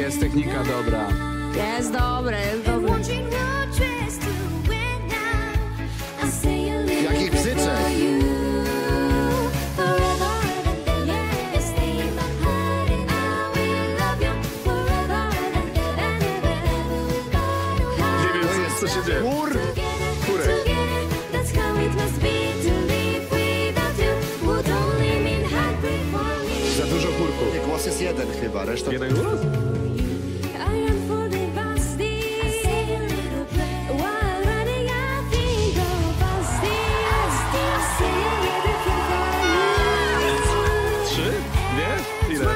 Jest technika dobra. Jest dobre, jest dobre. Jakich bzyczek? Nie wiem, co się dzieje. Kurek. Za dużo kurków. Głos jest jeden chyba, reszta... Jeden głos? Trzy? Dwie? Ile?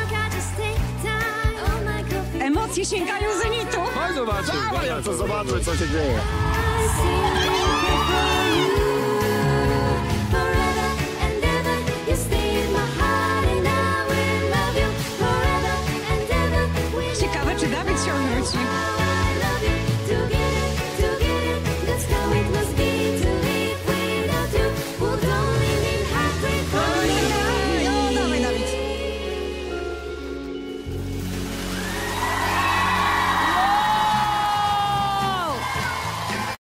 Emocje sięgają zenitu. Chodź zobaczyć. Dawaj, ja to zobaczę, co się dzieje. Ciekawe, czy Dawid się odwróci.